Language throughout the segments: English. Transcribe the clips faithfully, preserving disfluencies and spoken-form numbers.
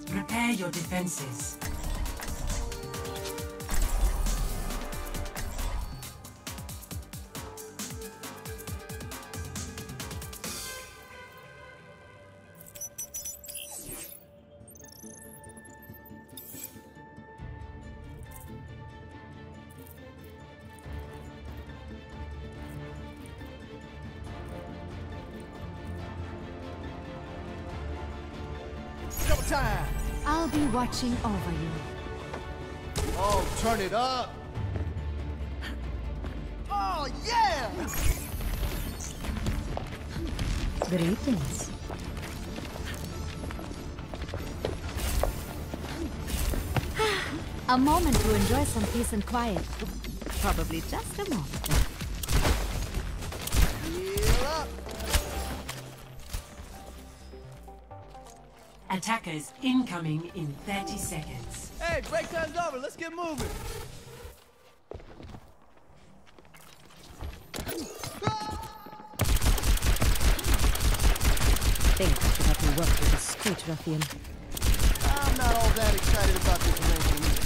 Prepare your defenses. Time. I'll be watching over you. Oh, turn it up. Oh, yeah! Greetings. A moment to enjoy some peace and quiet. Probably just a moment. Heal up. Attackers incoming in thirty seconds. Hey, break time's over. Let's get moving. Think I should have you work with a street ruffian. I'm not all that excited about this arrangement.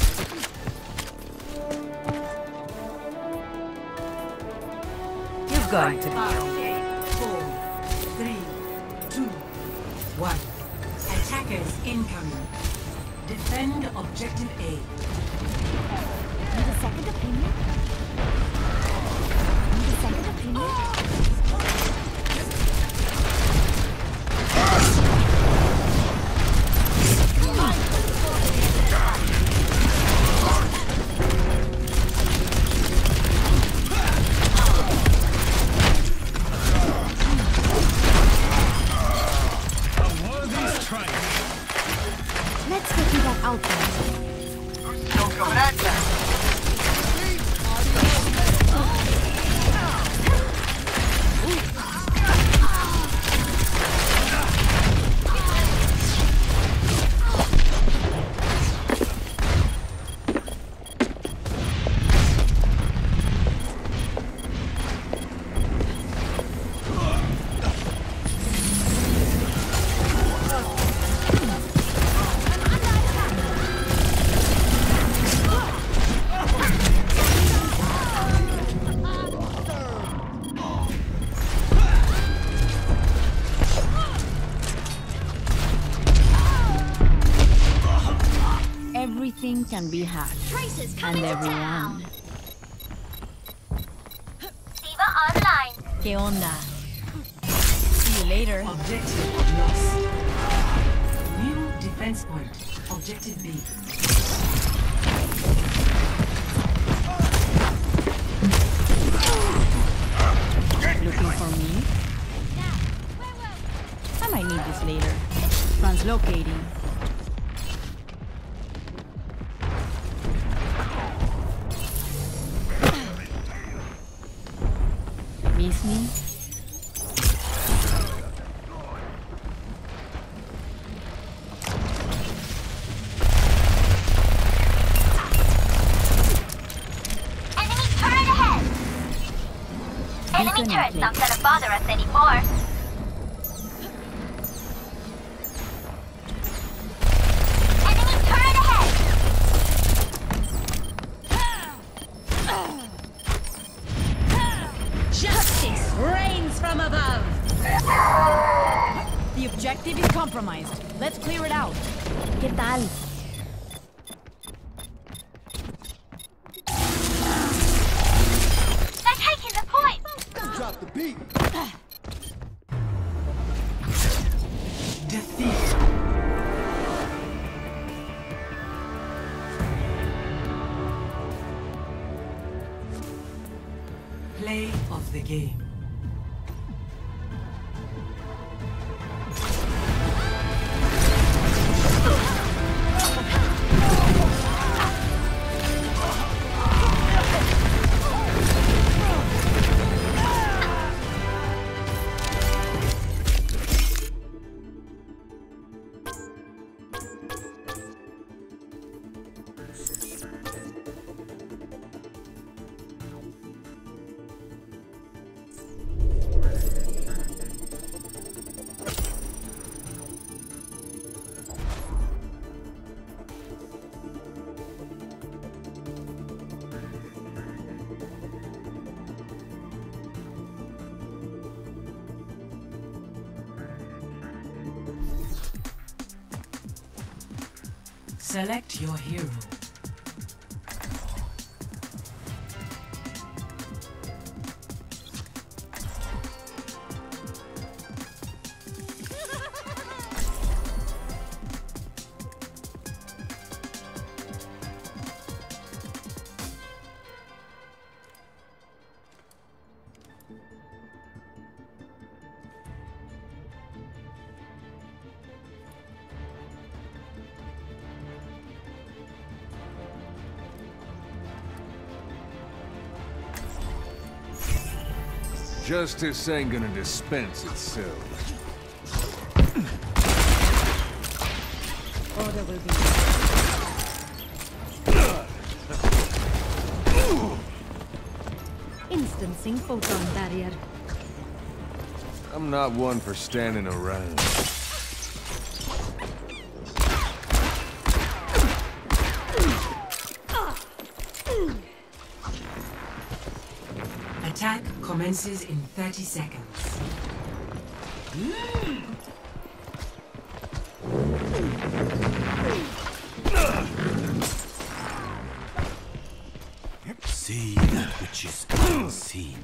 You're going to be Five, okay. four, three, two, one. Attackers incoming. Defend objective A. Need a second opinion? Need a second opinion? Let's get you that out there. Still coming at that. Everything can be had, and everyone. Diva online. ¿Qué onda? See you later. Objective lost. New defense point. Objective B. Looking for me? I might need this later. Translocating. Miss me? Enemy turret ahead. Enemy Beacon in turret's not place. gonna bother us anymore. Enemy turret ahead. Justice reigns from above! The objective is compromised. Let's clear it out. ¿Qué tal? They're taking the point. Drop the beat. Defeat. Play of the game. Select your hero. Justice ain't gonna dispense itself. Order will be. Instancing photon barrier. I'm not one for standing around. Attack commences in thirty seconds. See that which is unseen.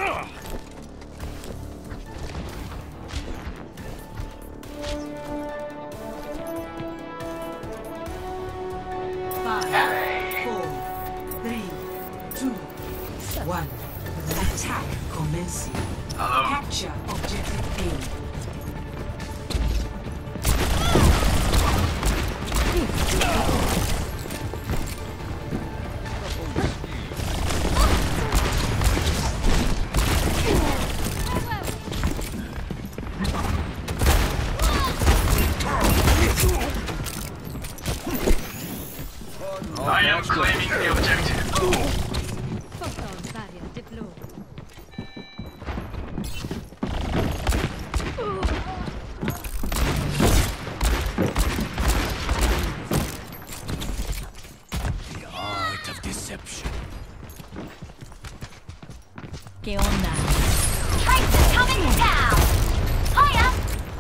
Five, four, three, two, one. Attack commencing. Capture objective A. I am claiming the objective. Photon barrier deployed. The art of deception. ¿Qué onda? Trace is coming down! Hiya!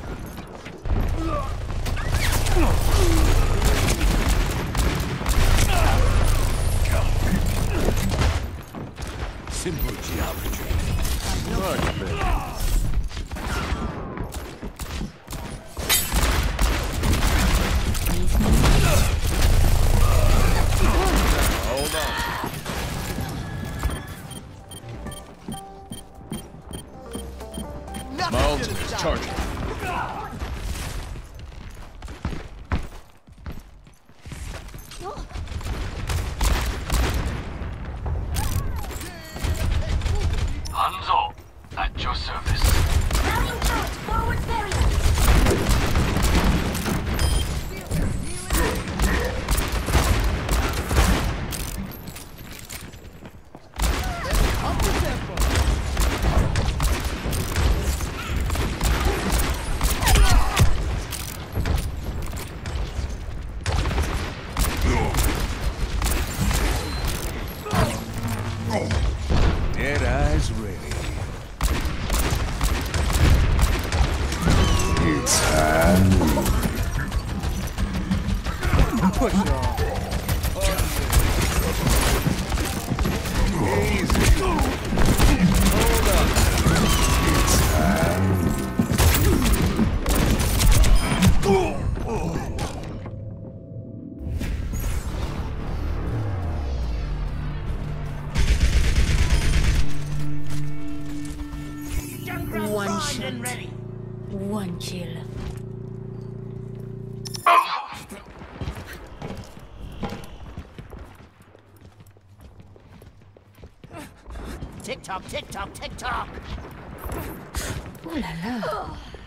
Simple geometry. Much better. Hold on. My ultimate is charging. Hanzo, at your service. Routing towards forward barrier. Dead eyes ready. It's time. Push on. Easy. Hold up. It's time. One shot. One kill. Tick tock, tick tock, tick tock. Ooh la la.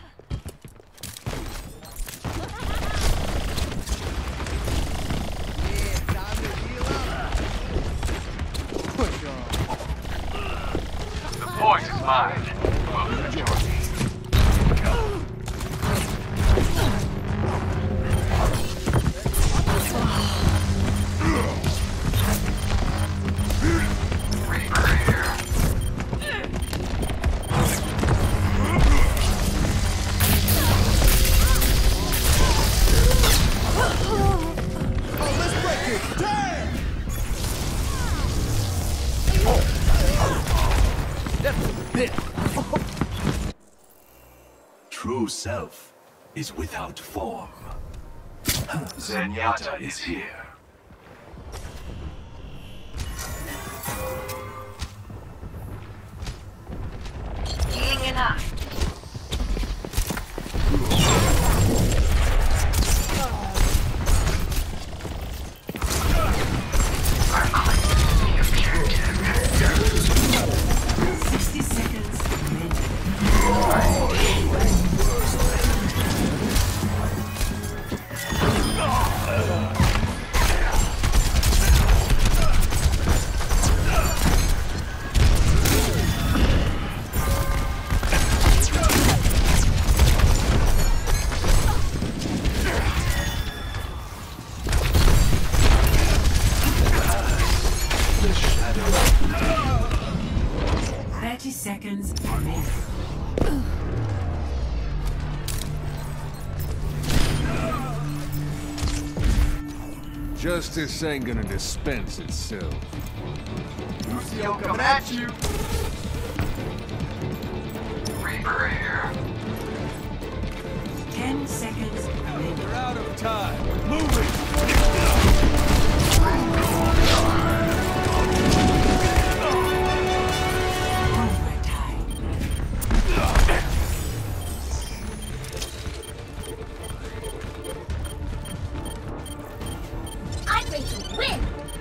Yeah, time to heal up. Push on. The point is mine. Well, the majority. Reaper here. self is without form. Zenyatta is here. Healing enough. sixty seconds remaining. thirty seconds remaining. Justice ain't gonna dispense itself. Lucio coming at you. Reaper here. ten seconds remaining. We're out of time. Moving! Overtime. I'm ready to win.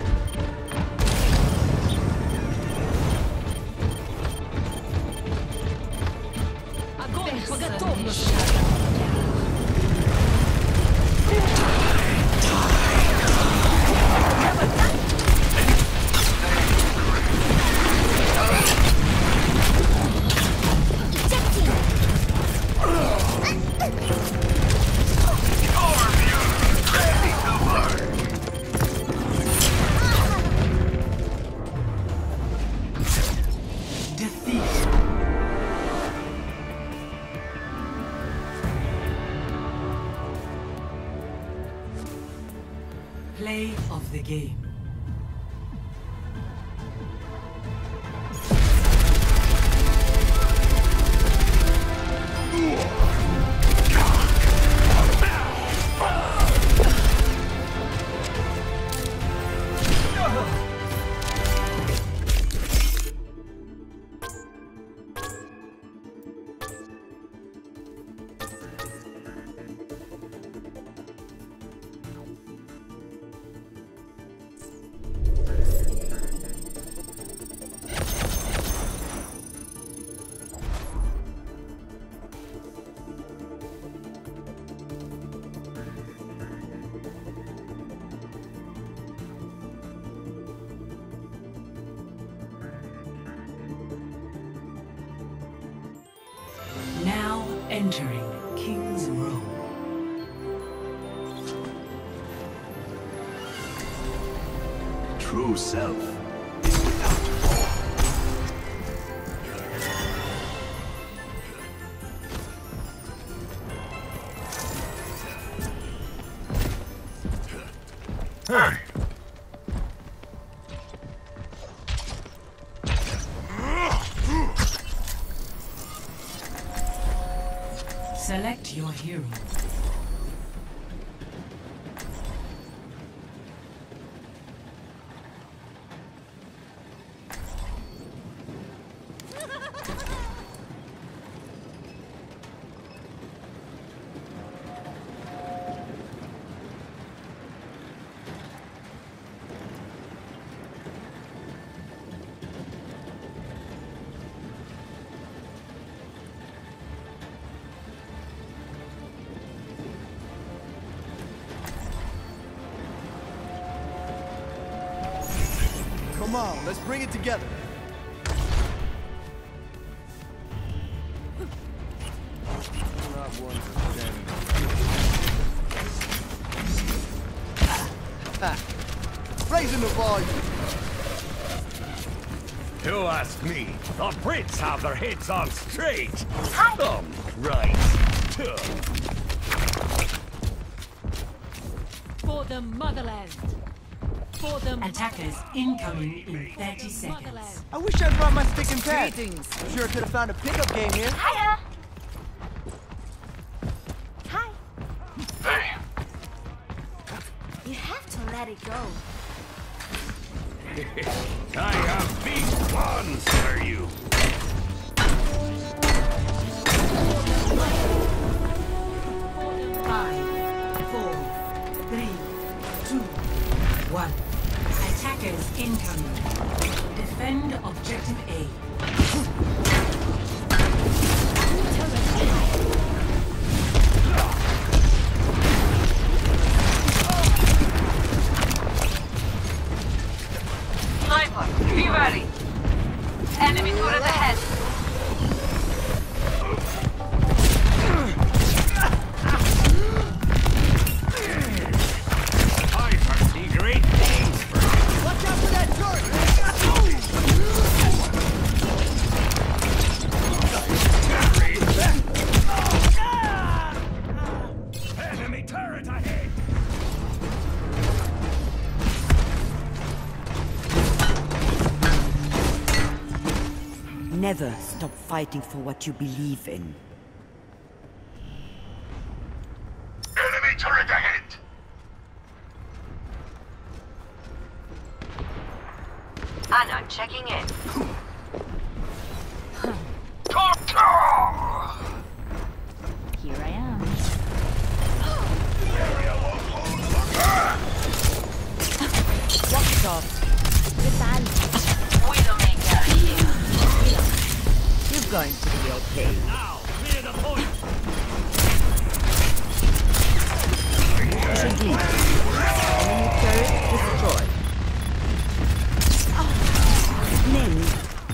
Огонь по готовности! Defeat. Play of the game. Now entering King's Row. True self is without form. Hey! Select your hero. Come on, let's bring it together. I'm not one for standing. Raising the volume. You ask me. The Brits have their heads on straight. Hi. Um, right. For the motherland! For the Attackers incoming in thirty seconds. motherland! I wish I brought my stick and pad. Greetings. I'm sure I could have found a pickup game here. Hiya. You have to let it go. I have big plans for you. Five, four, three, two, one. Attackers incoming. Defend objective A. Sniper, be ready. Enemy turret ahead. I foresee great things for you. Watch out for that turret! Enemy turret ahead. Never stop fighting for what you believe in. Enemy turret ahead! Anna checking in. Here I am. Walk it off. Widowmaker. You're going to be okay. Now, clear the point. Push deep. Enemy turret destroyed. Name.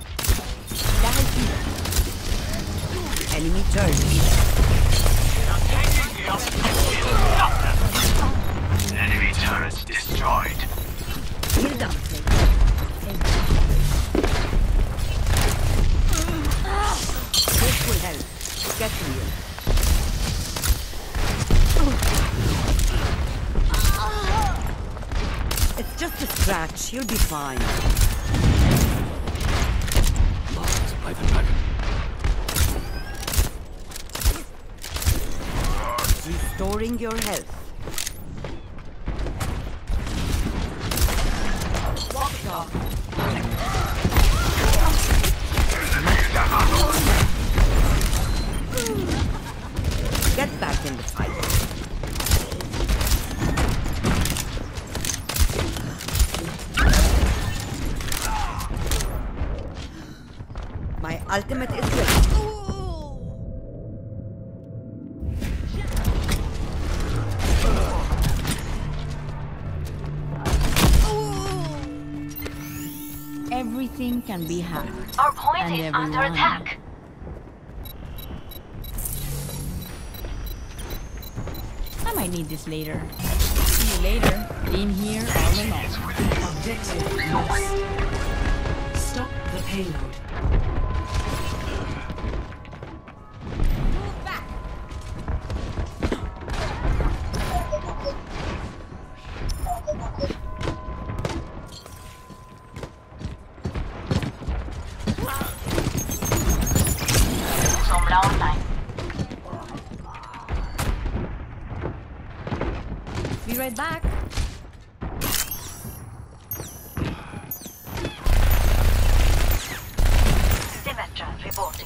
Enemy turret. Enemy turret destroyed. You're done. This will help. Get to you. It's just a scratch. You'll be fine. Lost by the dragon. Restoring your health. Walk it off. Get back in the fight. My ultimate is ready. Everything can be hacked. Our point And is under everyone. attack. I might need this later. See you later. In here all alone. Objective lost. Stop the payload. Sombra online. Be right back. Symmetra reporting.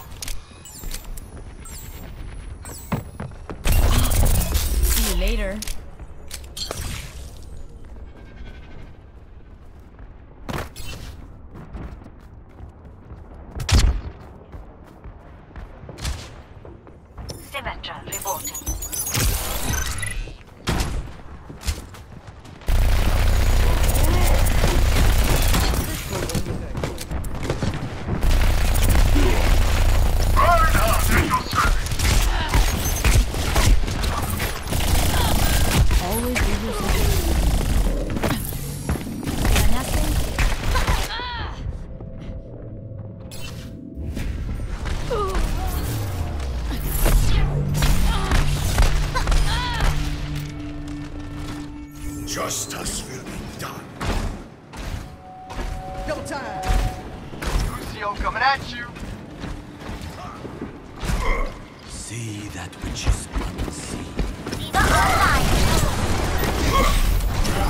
See you later. Symmetra reporting. Burn out at your service! Always do yourself. Nothing. Justice will be done. Go time! Lucio coming at you! See that which is unseen. Diva online.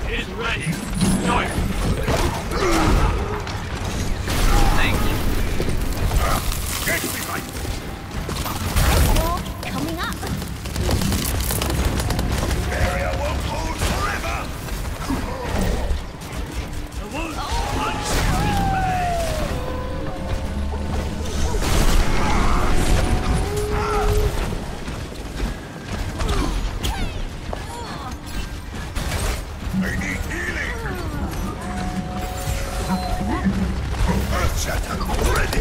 is ready. Join me. Thank you. Get behind me. Coming up. Area won't hold forever. The wolf hunts his prey. I need healing. Earth shatter ready.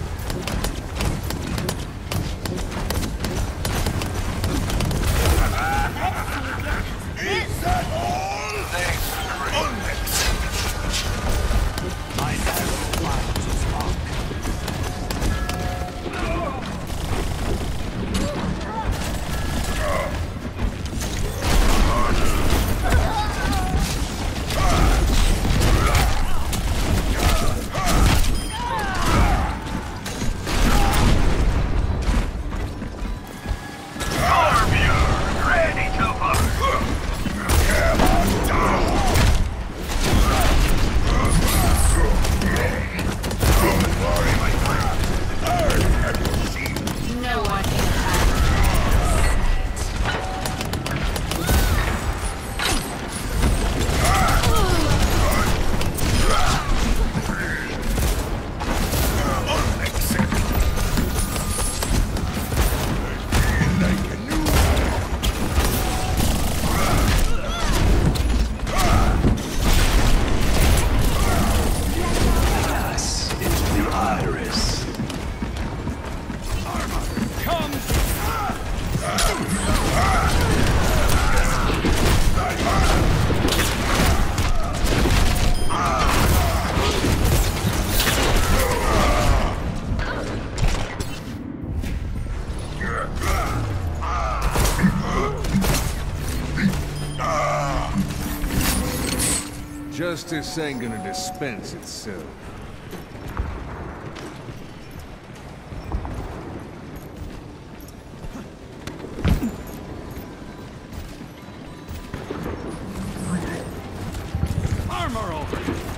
Is that all? Thanks, Onyx. My arrow finds its mark. ready to burn. Come on down. Don't worry, my friend. I have your shield. No one can Unacceptable. I feel like a new pass into the iris. Armor, come! Justice ain't gonna dispense itself. Armor over!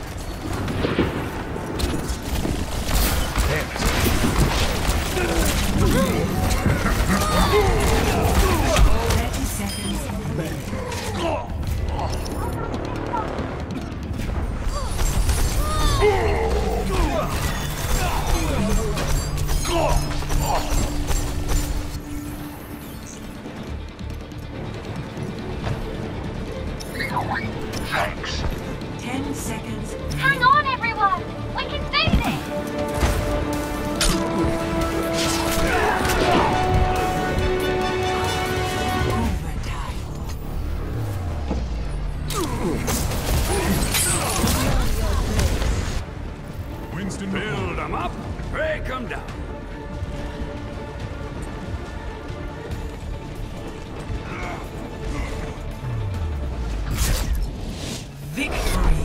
Damn it. thirty seconds. Thanks. ten seconds. Hang on, everyone! We can do this! Overtime. Winston, build them up, break them down. Victory.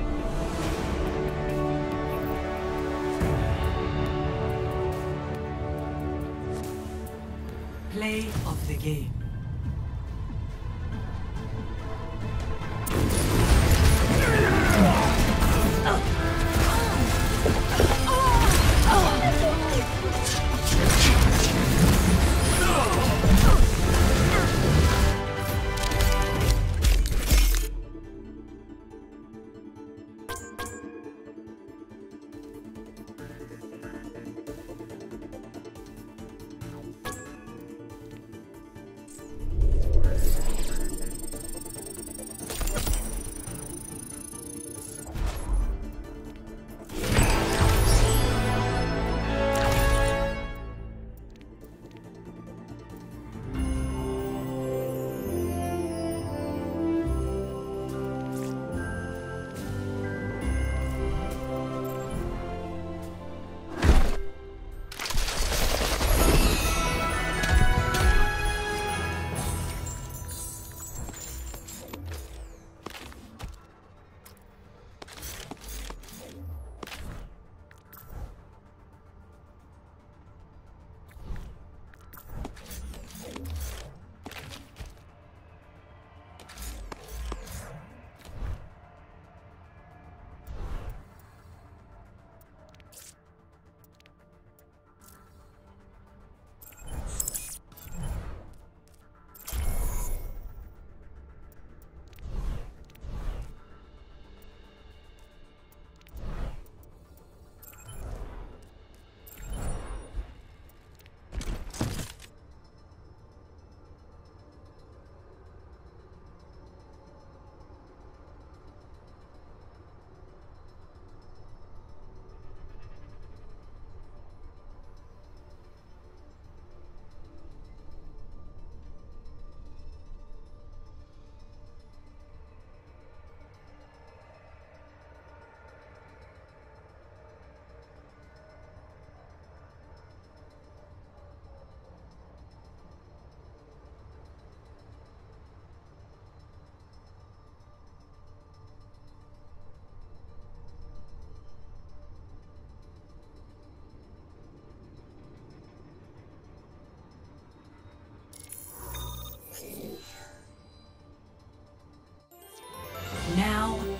Play of the game.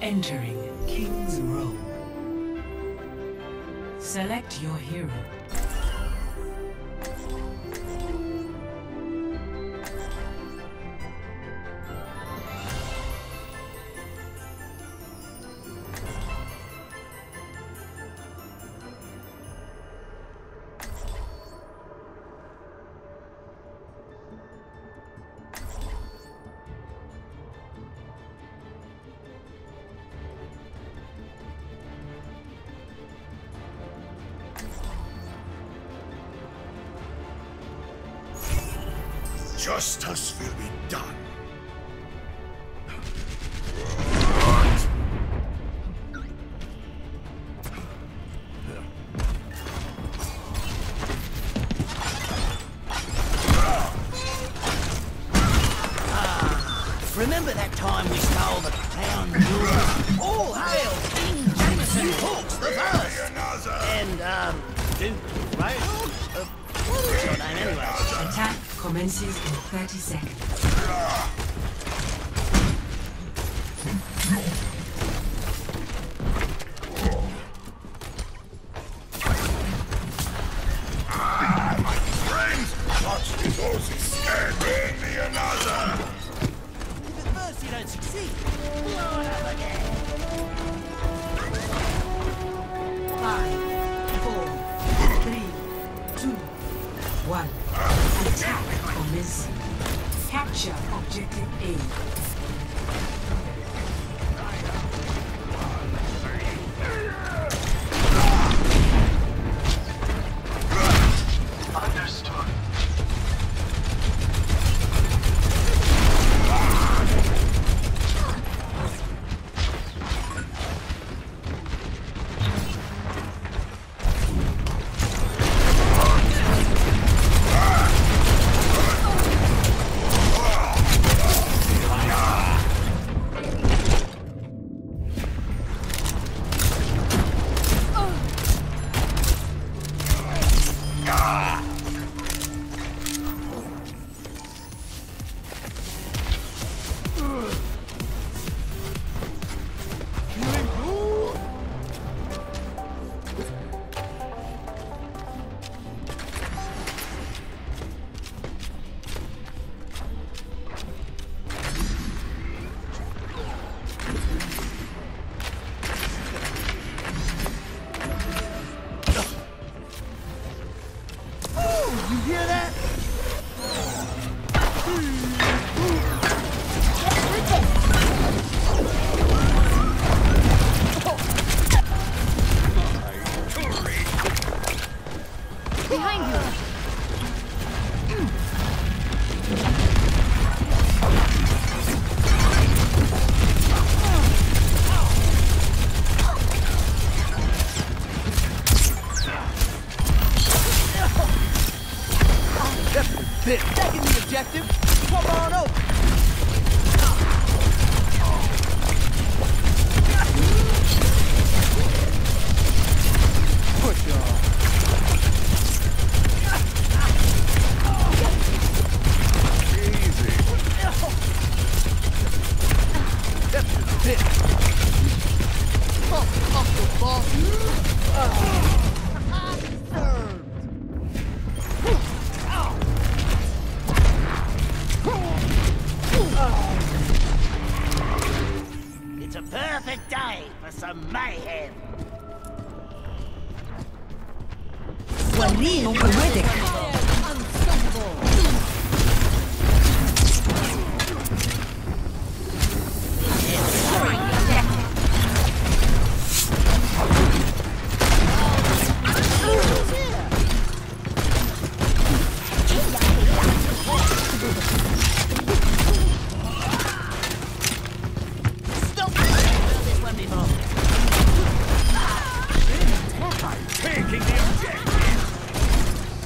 Entering King's Row. Select your hero. Justice will be done. Remember that time we stole the crown jewels? All hail King Jameson Hawks the First! And, um, Duke, right? Uh, what was your name anyway? Attack commences in thirty seconds. My friends, watch the horses scared me another. If at first you don't succeed, blow it up again. Five, four, three, two, one. Attack commencing. Capture objective A. Understood. You hear that? Behind you. Bit. Taking the objective. Come on over. Push on. Easy. That's the bit. Oh, off the ball. Oh. It's a perfect day for some mayhem. وليه قوتك. Taking the objective.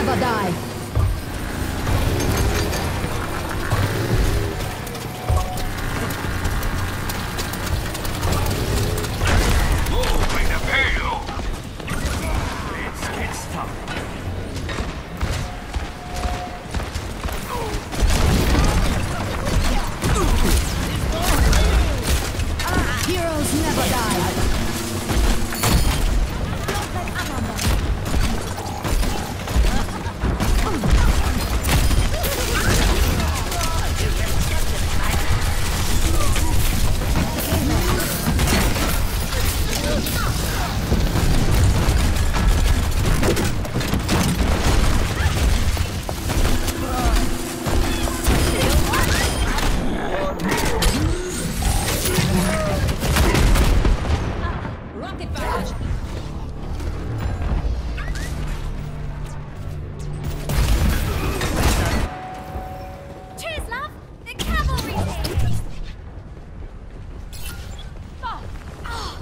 never die. Moving the payload. Let's get started. Heroes never die. Rocket barrage. Cheers, love! The cavalry's here! Oh. Oh.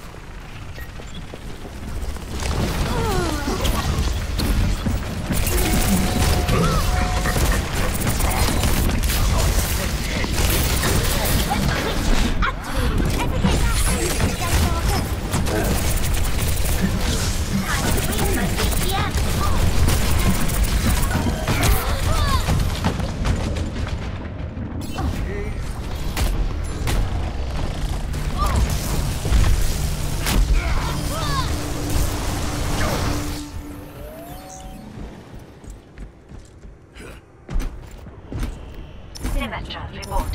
Symmetra reporting.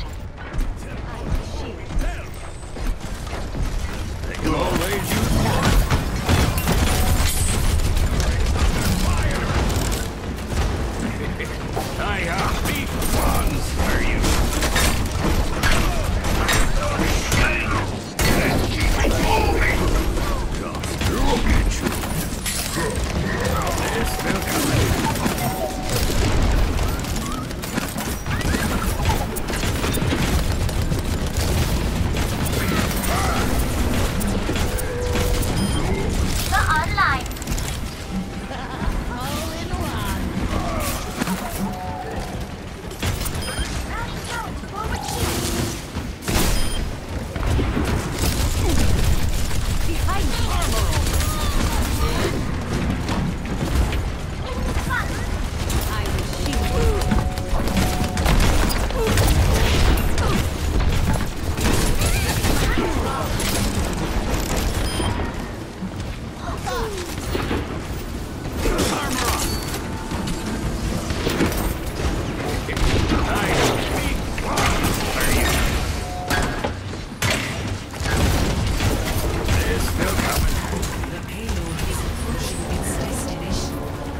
They can always use I have big ones for you. Let's keep it moving. Just look at you. They're still coming. The online. The payload is approaching its destination.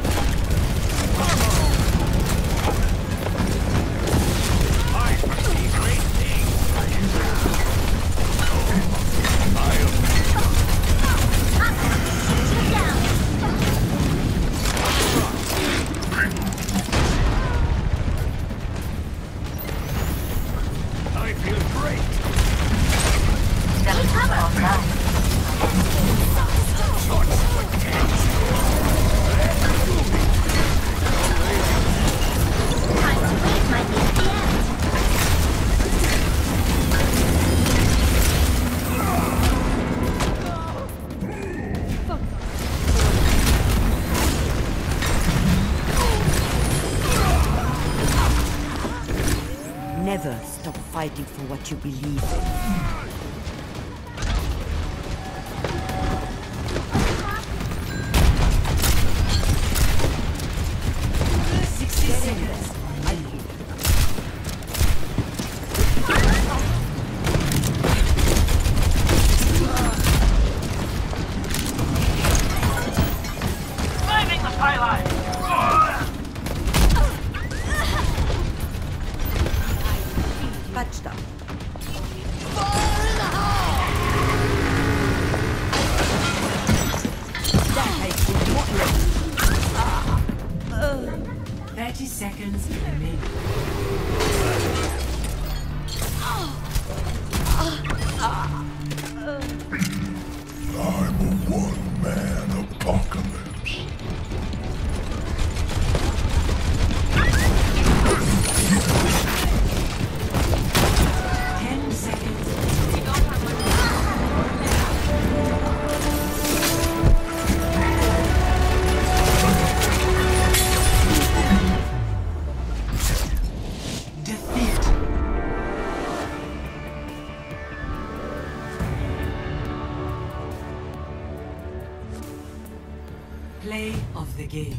I foresee great things. I feel great. Self-cover online. Time to wait might be at the end. Never stop fighting for what you believe in. sixty seconds. Climbing the pylon. Touchdown. thirty seconds remaining. I'm a one-man apocalypse. game.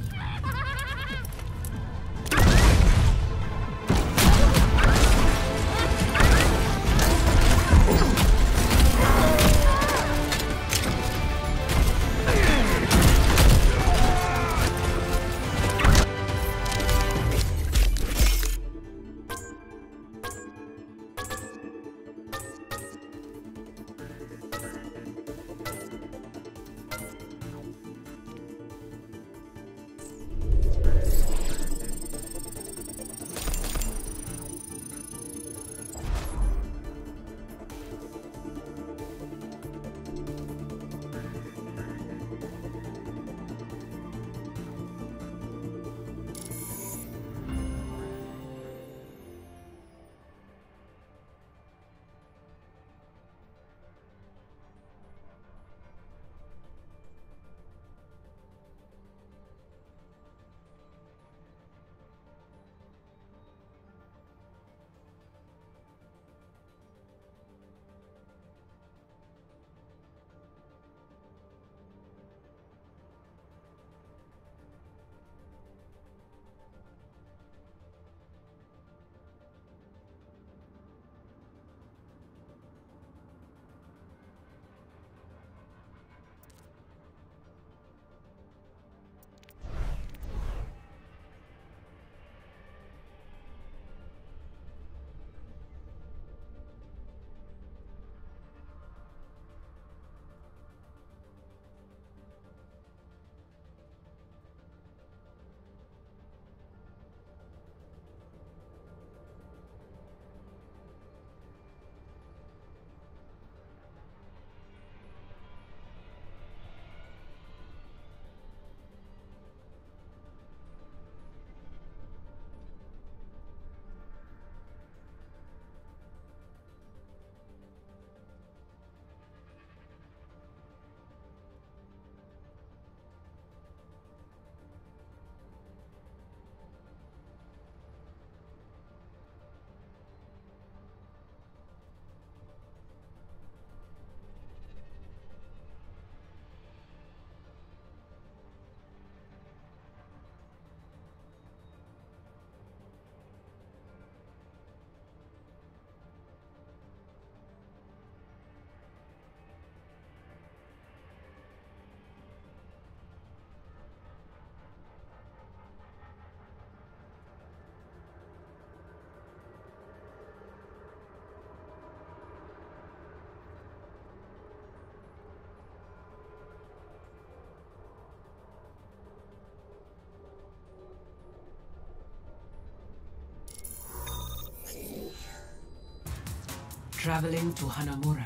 Traveling to Hanamura.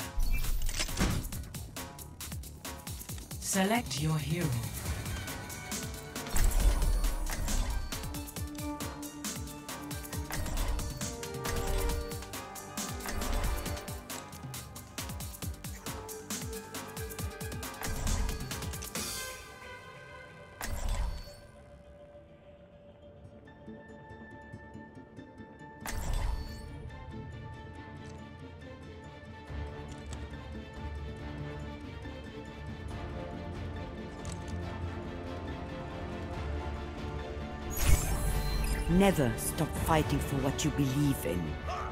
Select your hero. Never stop fighting for what you believe in.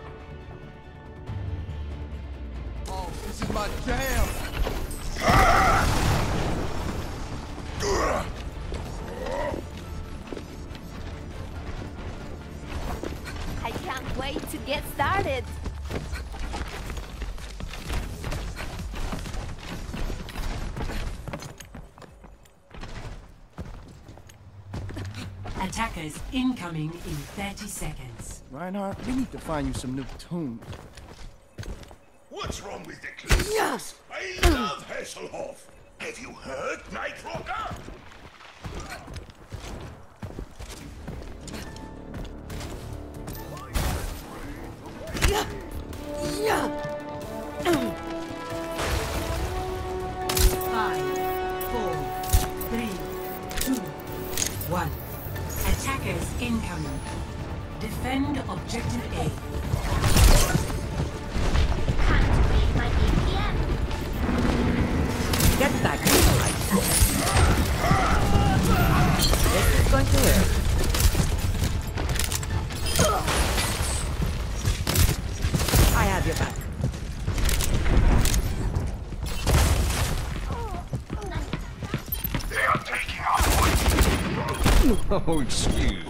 Oh, this is my jam! I can't wait to get started. Attackers incoming in thirty seconds. Reinhardt, we need to find you some new tunes. What's wrong with the cliff? Yes! I love Hasselhoff. Have you heard, Night Rocker? Yeah! Yeah! Five, four, three, two, one. Attackers incoming. Defend objective A. Activate my E P M. Get back to the right. going to hurt. I have your back. They are taking our point. Oh, excuse me.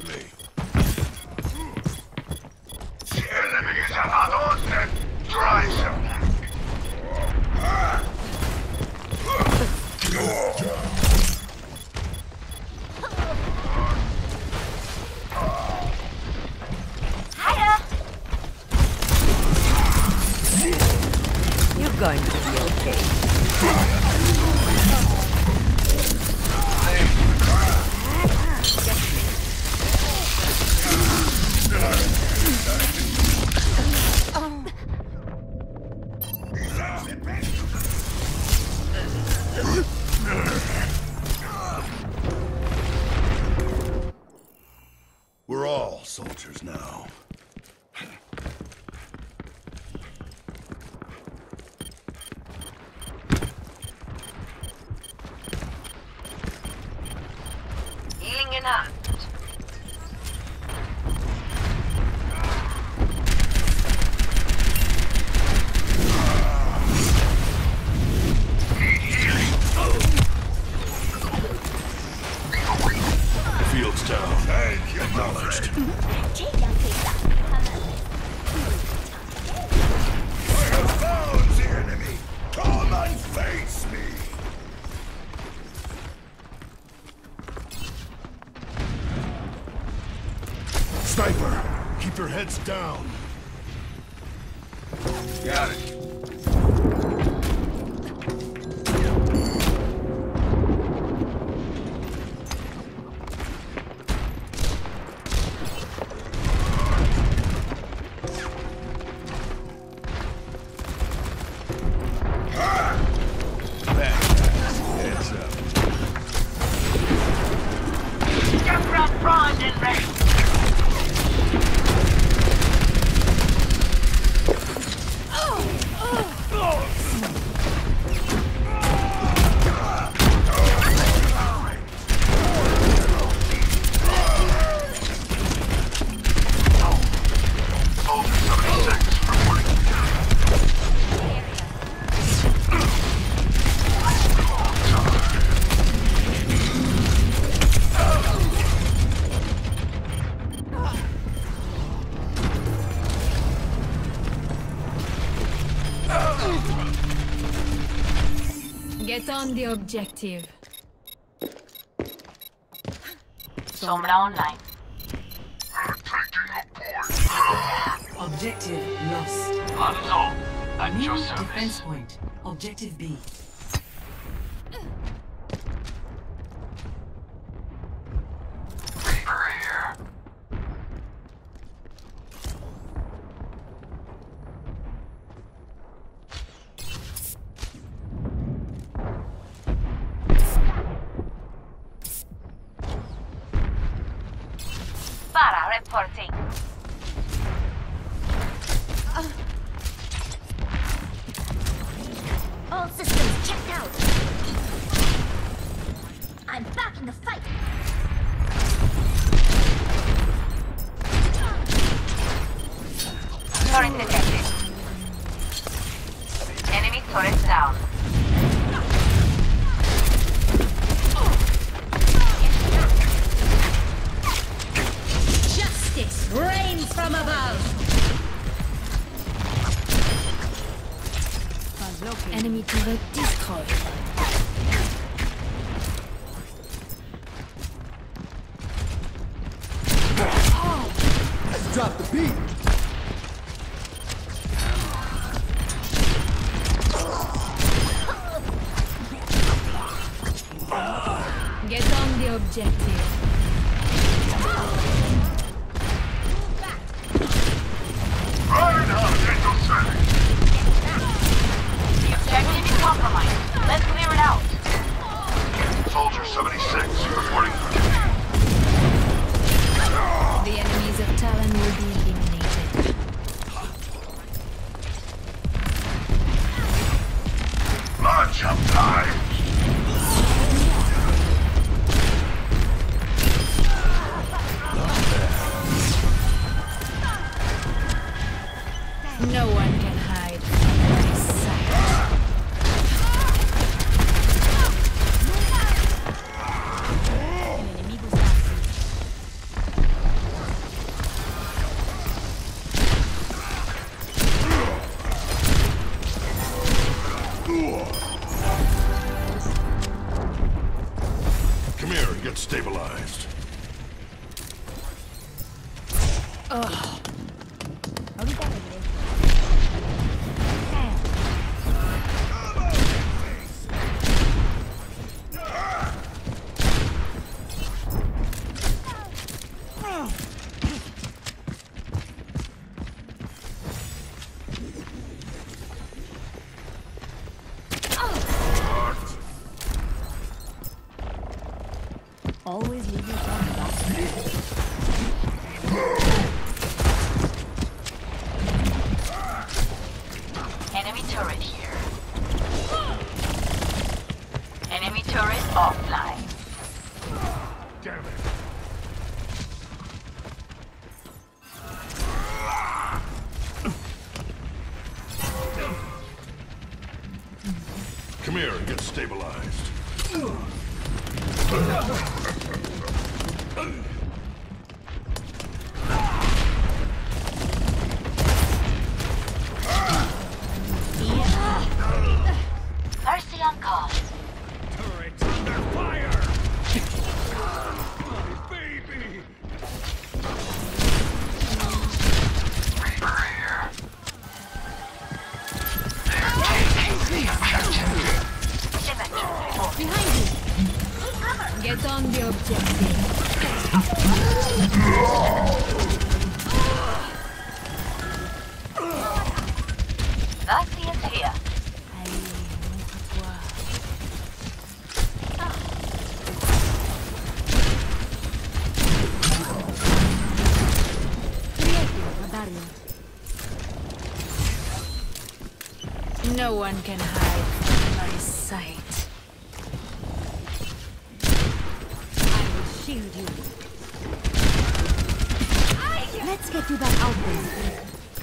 The enemy is at our doorstep. Try something. You're going to be okay. We're all soldiers now. Healing enough. Field's down. Thank you, Acknowledged. I have found the enemy. Come and face me. Sniper, keep your heads down. Got it. Heads up. Just grab bronze and ready. Soldier seventy-six reporting. Get on the objective. Sombra online. Objective lost. Hanzo, at your New service. defense point. Objective B. Reaper here. Para reporting. All systems checked out. I'm back in the fight. Turret detected. Enemy turret down. Justice reigns from above. Enemy turret destroyed. Let's drop the beat. Get on the objective. Right out at your service. The objective is compromised. Let's clear it out. Soldier seventy-six reporting. The enemies of Talon will be eliminated. March up time. Ugh. Ahorita regreso. Always leave yourself back. Enemy turret here. Enemy turret offline. Damn it. Come here and get stabilized. Mercy on call. Turret under fire! Baby! Reaper here. They're taking the objective. Symmetry. Behind you. Get on the objective. Nazi is here. No one can hide from my sight. I will shield you. Let's get you back out there.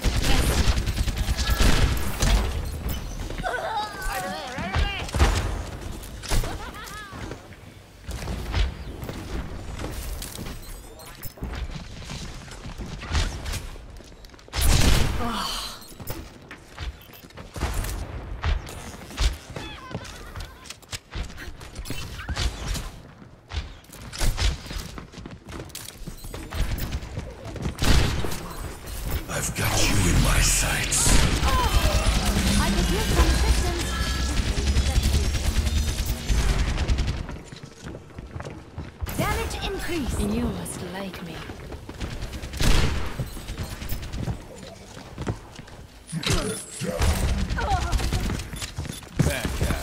I've got you in my sights. I could use some assistance. Damage increase. You must like me. Bad guy.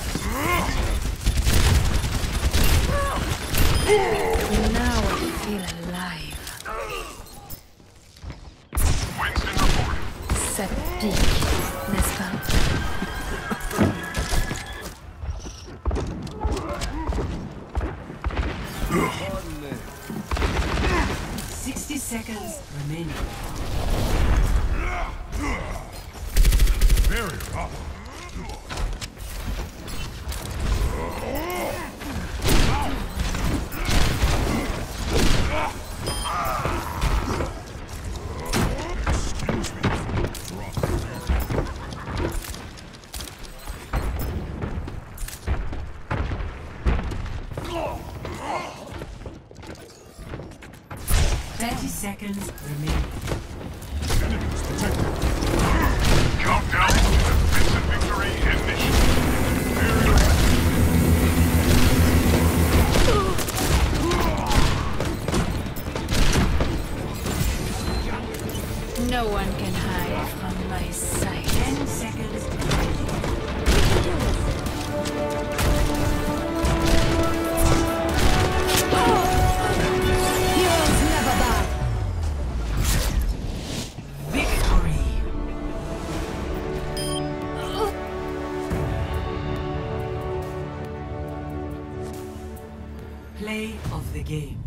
Now I feel alive. Winston reporting. Ça pique, n'est-ce pas? Sixty seconds remaining. Barrier up. Excuse me. Thirty seconds remaining. Enemies detected. Countdown to Vincent victory initiated. No one can hide from my sight. Ten seconds Heroes never die. victory. Play of the game.